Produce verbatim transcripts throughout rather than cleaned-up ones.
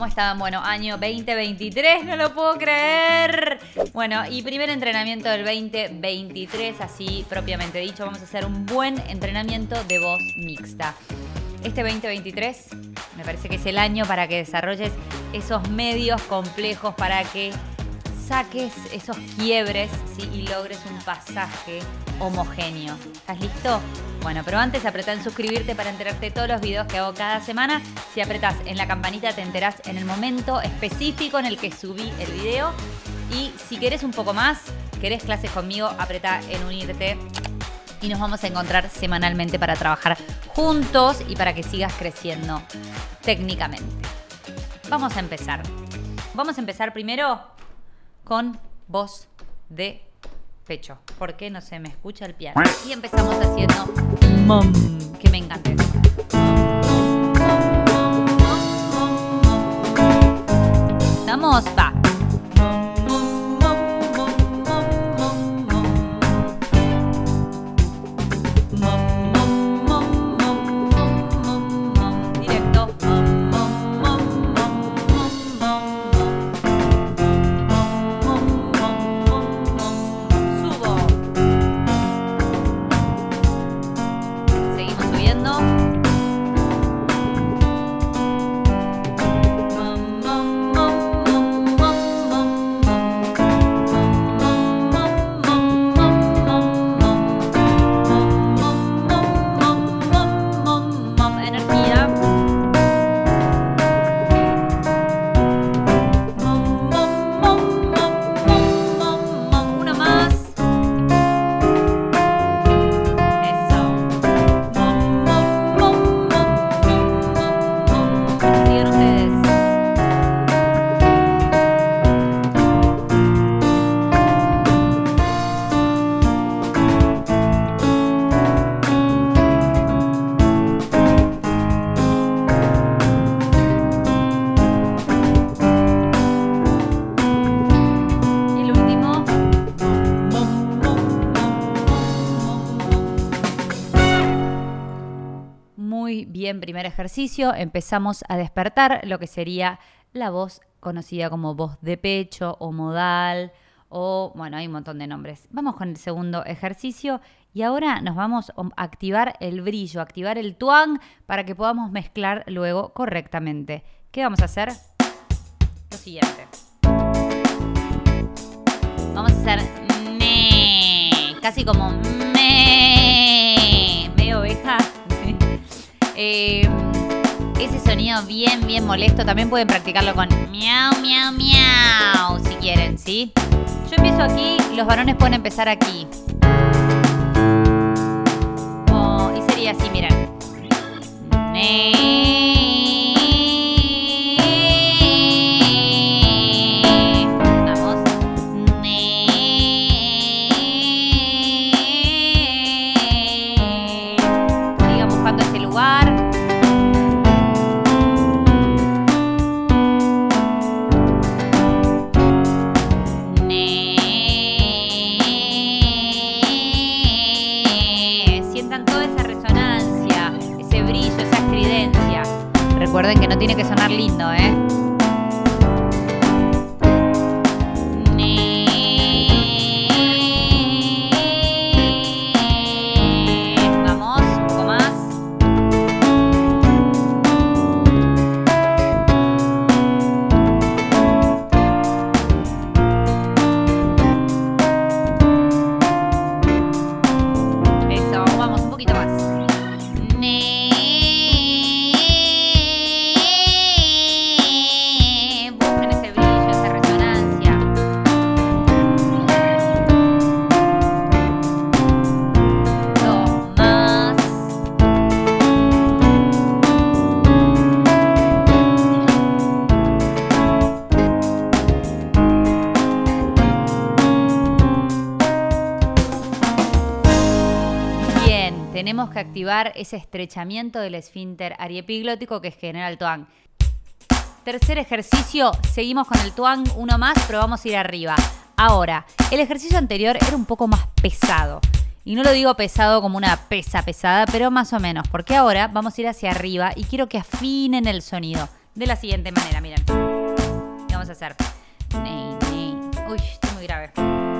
¿Cómo estaban? Bueno, año veinte veintitrés, no lo puedo creer. Bueno, y primer entrenamiento del veinte veintitrés, así propiamente dicho, vamos a hacer un buen entrenamiento de voz mixta. Este veinte veintitrés me parece que es el año para que desarrolles esos medios complejos, para que saques esos quiebres, ¿sí? Y logres un pasaje homogéneo. ¿Estás listo? Bueno, pero antes apretá en suscribirte para enterarte de todos los videos que hago cada semana. Si apretás en la campanita te enterás en el momento específico en el que subí el video. Y si querés un poco más, querés clases conmigo, apretá en unirte. Y nos vamos a encontrar semanalmente para trabajar juntos y para que sigas creciendo técnicamente. Vamos a empezar. Vamos a empezar primero con voz de pecho. ¿Por qué no se me escucha el piano? Y empezamos haciendo mom, que me encanta eso. Vamos, va. Bien, primer ejercicio, empezamos a despertar lo que sería la voz conocida como voz de pecho o modal, o bueno, hay un montón de nombres. Vamos con el segundo ejercicio y ahora nos vamos a activar el brillo, activar el twang para que podamos mezclar luego correctamente. ¿Qué vamos a hacer? Lo siguiente. Vamos a hacer me, casi como me, medio oveja. Eh, ese sonido bien, bien molesto. También pueden practicarlo con miau, miau, miau, si quieren, ¿sí? Yo empiezo aquí, los varones pueden empezar aquí. Oh, y sería así, miren. Ne Recuerden que no tiene que sonar lindo, ¿eh? Vamos, un poco más. Eso, vamos, un poquito más. Tenemos que activar ese estrechamiento del esfínter ariepiglótico que genera el twang. Tercer ejercicio, seguimos con el twang, uno más, pero vamos a ir arriba. Ahora, el ejercicio anterior era un poco más pesado. Y no lo digo pesado como una pesa pesada, pero más o menos, porque ahora vamos a ir hacia arriba y quiero que afinen el sonido. de la siguiente manera, miren. ¿Qué vamos a hacer? Ney, ney. Uy, estoy muy grave.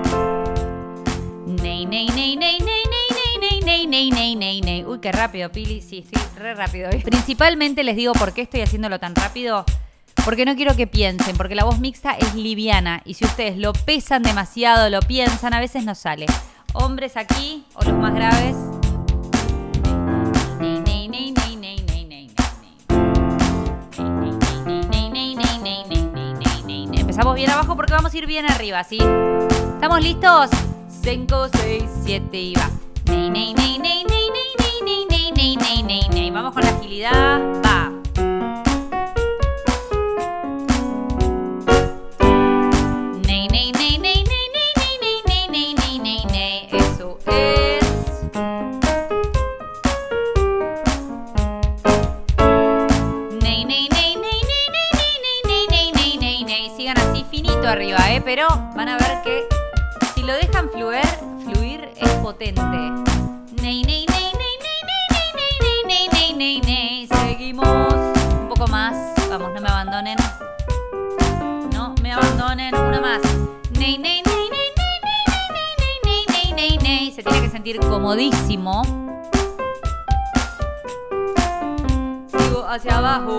Ney, ney, ney, ney, ney, ney, ney, ney, ney, ney, ney, ney. Uy, qué rápido, Pili. Sí, estoy re rápido. Principalmente les digo por qué estoy haciéndolo tan rápido. Porque no quiero que piensen, porque la voz mixta es liviana. Y si ustedes lo pesan demasiado, lo piensan, a veces no sale. Hombres aquí, o los más graves. Empezamos bien abajo porque vamos a ir bien arriba, ¿sí? ¿Estamos listos? cinco, seis, siete y va. Ney, ney, ney, ney, ney, ney, ney, ney, ney, ney, ney, ney. Vamos con la agilidad. Va. Ney, ney, ney, ney, ney, ney, ney, ney, ney, ney, ney, ney. Eso es. Ney, ney, ney, ney, ney, ney, ney, ney, ney, ney, ney. Sigan así finito arriba, ¿eh? Pero van a ver que si lo dejan fluir, fluir es potente. Ney, ney, ney, ney, ney, ney, ney, ney, ney, ney, ney. Seguimos un poco más. Vamos, no me abandonen. No me abandonen. Una más. Ney, ney, ney, ney, ney, ney, ney, ney, ney, ney, ney. Se tiene que sentir comodísimo. Sigo hacia abajo.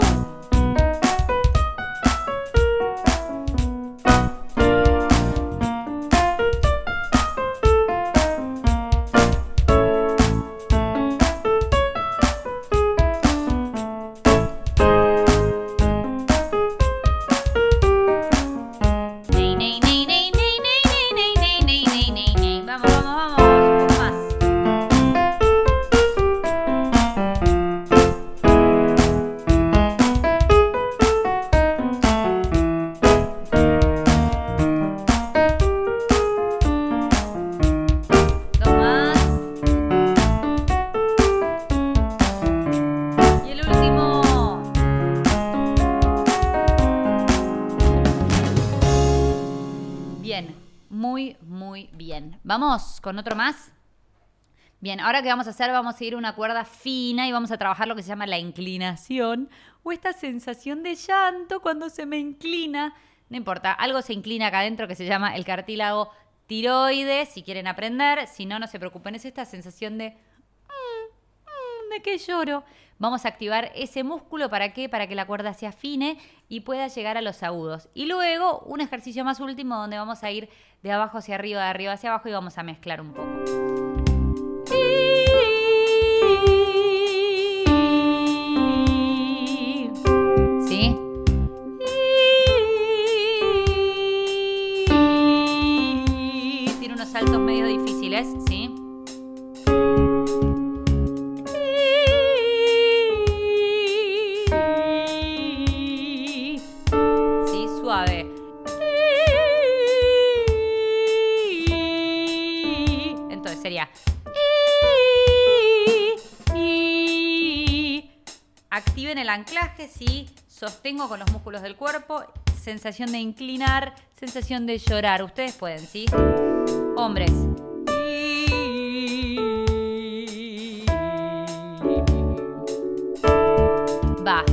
Muy, muy bien. ¿Vamos con otro más? Bien, ahora ¿qué vamos a hacer? Vamos a ir una cuerda fina y vamos a trabajar lo que se llama la inclinación o esta sensación de llanto cuando se me inclina. No importa, algo se inclina acá adentro que se llama el cartílago tiroides, si quieren aprender. Si no, no se preocupen, es esta sensación de... ¿de qué lloro? Vamos a activar ese músculo, ¿para qué? Para que la cuerda se afine y pueda llegar a los agudos. Y luego un ejercicio más último donde vamos a ir de abajo hacia arriba, de arriba hacia abajo y vamos a mezclar un poco. ¿Sí? Tiene unos saltos medio difíciles, ¿sí? Suave. Entonces sería activen el anclaje, sí, sostengo con los músculos del cuerpo, sensación de inclinar, sensación de llorar, ustedes pueden, sí, hombres. Va.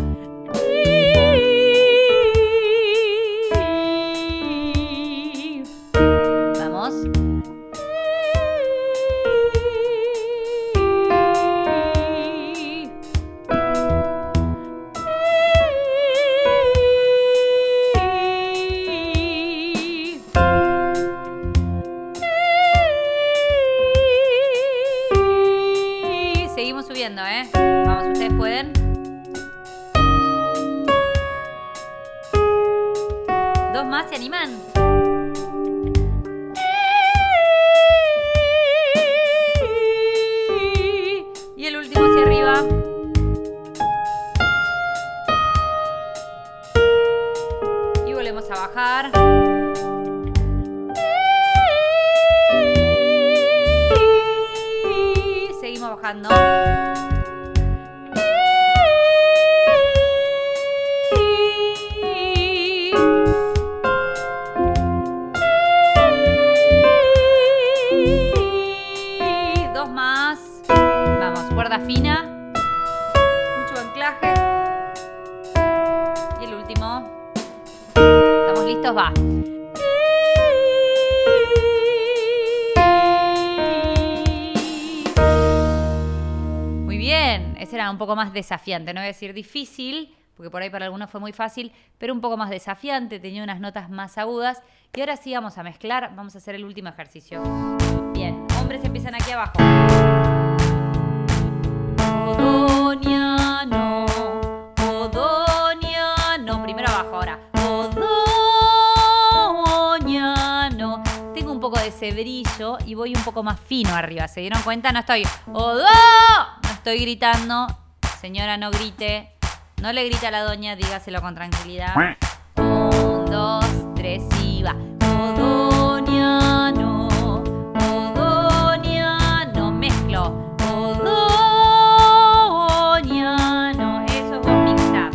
Seguimos subiendo, ¿eh? Vamos, ustedes pueden. Dos más, ¿se animan? Y el último hacia arriba. Y volvemos a bajar. Seguimos bajando. Dos más. Vamos, cuerda fina. Mucho anclaje. segunditos va. Muy bien, ese era un poco más desafiante, no voy a decir difícil, porque por ahí para algunos fue muy fácil, pero un poco más desafiante, tenía unas notas más agudas. Y ahora sí vamos a mezclar, vamos a hacer el último ejercicio. Bien, hombres empiezan aquí abajo. Odoniano, odoniano. Primero abajo ahora. Odoniano. Tengo un poco de ese brillo y voy un poco más fino arriba. ¿Se dieron cuenta? No estoy odo, no estoy gritando. Señora, no grite. No le grite a la doña, dígaselo con tranquilidad. Un, dos, tres y va. Odoniano, odoniano. Mezclo. Odoniano. Eso es voz mixta.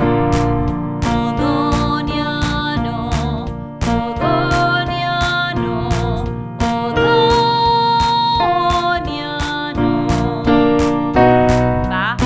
Odoniano, odoniano, odoniano. Va.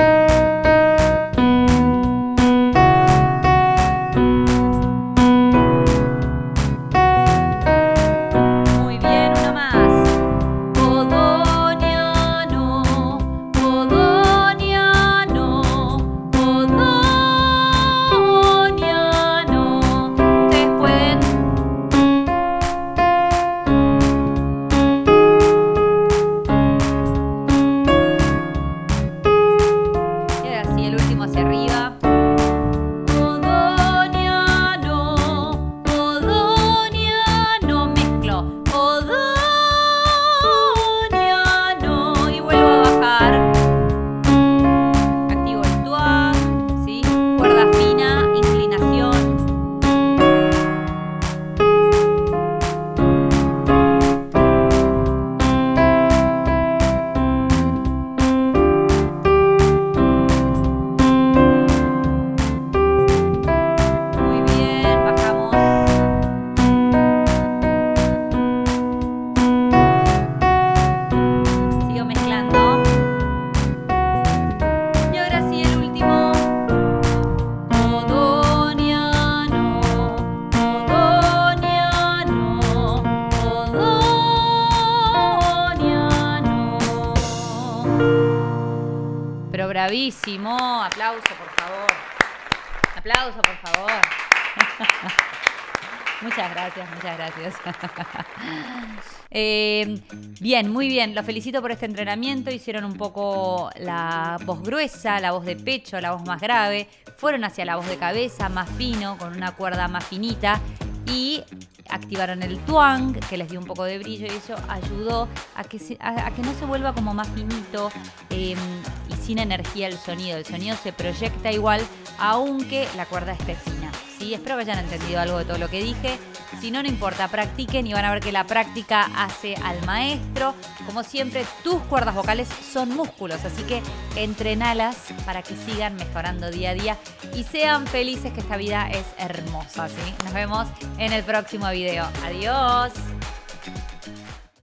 Pero bravísimo. Aplauso, por favor. Aplauso, por favor. Muchas gracias, muchas gracias. eh, bien, muy bien. Los felicito por este entrenamiento. Hicieron un poco la voz gruesa, la voz de pecho, la voz más grave. Fueron hacia la voz de cabeza, más fino, con una cuerda más finita. Y activaron el twang, que les dio un poco de brillo, y eso ayudó a que, se, a, a que no se vuelva como más finito eh, y sin energía el sonido. El sonido se proyecta igual, aunque la cuerda esté fina. ¿Sí? Espero que hayan entendido algo de todo lo que dije. Si no, no importa, practiquen y van a ver que la práctica hace al maestro. Como siempre, tus cuerdas vocales son músculos, así que entrenalas para que sigan mejorando día a día y sean felices, que esta vida es hermosa, ¿sí? Nos vemos en el próximo video. Adiós.